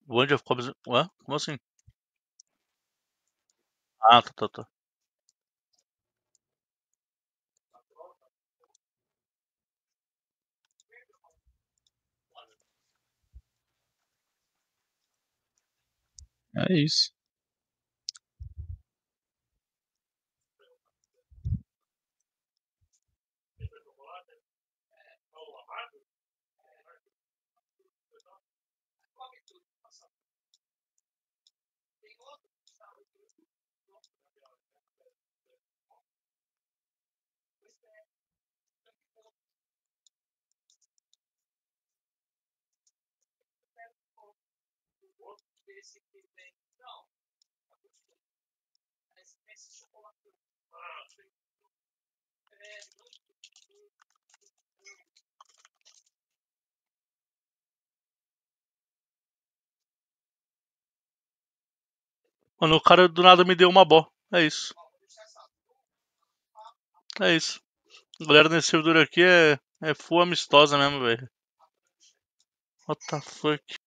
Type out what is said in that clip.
O Andy of Cobbs. Ué? Como assim? Ah, tá. É isso. Mano, o cara do nada me deu uma bó. É isso. É isso. A galera nesse servidor aqui é full amistosa mesmo, velho. What the fuck?